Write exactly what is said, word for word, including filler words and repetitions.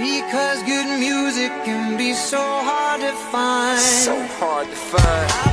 Because good music can be so hard to find. So hard to find.